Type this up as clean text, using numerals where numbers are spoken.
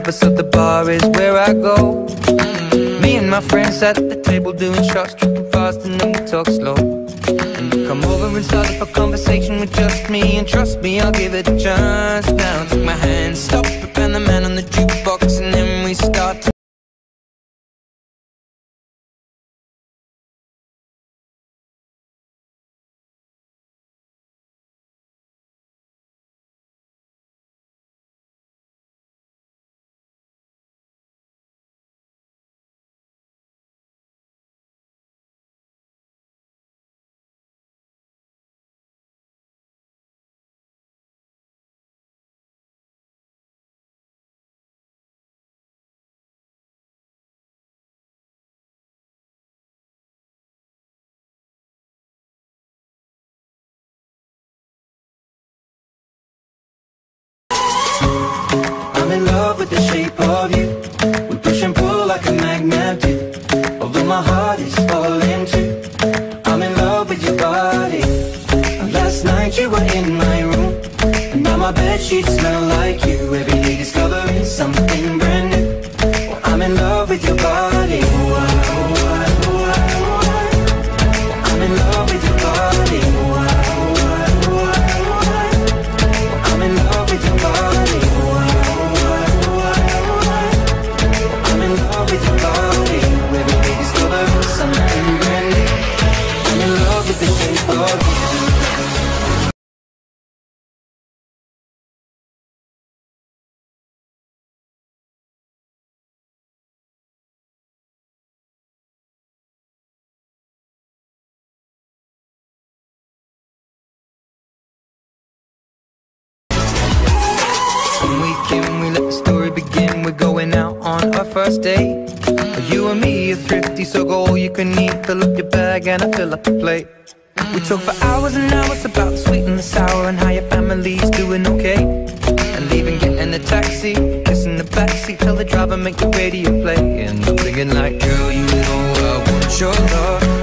lover, so the bar is where I go. Me and my friends at the table doing shots, tripping fast, and then we talk slow. And you come over and start up a conversation with just me, and trust me, I'll give it a chance. Now take my hand, stop it, and the man on the jukebox, and then we start to I'm in love with the shape of you. We push and pull like a magnet do. Although my heart is falling too. I'm in love with your body. Last night you were in my room, and now my bedsheets smell like you. Every day discovering something brand new. Well, I'm in love with your body. I'm in love with your body. I'm in love with your body. I'm in love with your body. Every day discovering something brand new. I'm in love with the shape of you. We let the story begin. We're going out on our first date. You and me are thrifty, so go all you can eat. Fill up your bag and I fill up the plate. We talk for hours and hours about the sweet and the sour, and how your family's doing okay. And leaving, getting a taxi, kissing the backseat, tell the driver make the radio play. And I'm thinking like, girl, you know I want your love.